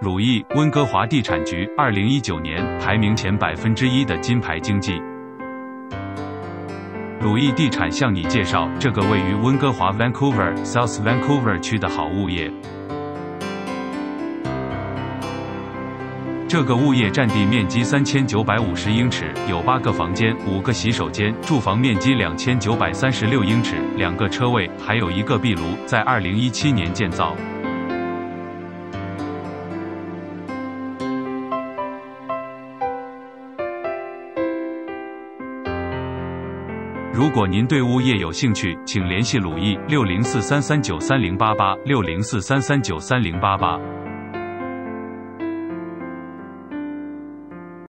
鲁艺，温哥华地产局2019年排名前1%的金牌经纪。鲁艺地产向你介绍这个位于温哥华 Vancouver、South Vancouver 区的好物业。这个物业占地面积3950英尺，有8个房间、5个洗手间，住房面积2936英尺，2个车位，还有1个壁炉，在2017年建造。如果您对物业有兴趣，请联系鲁艺6043393088，6043393088。